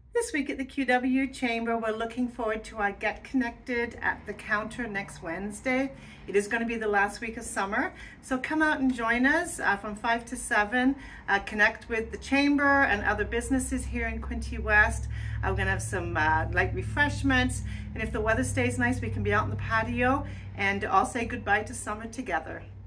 This week at the QW Chamber, we're looking forward to our Get Connected at the Counter next Wednesday. It is going to be the last week of summer, so come out and join us from 5 to 7. Connect with the Chamber and other businesses here in Quinte West. We're going to have some light refreshments, and if the weather stays nice, we can be out in the patio and all say goodbye to summer together.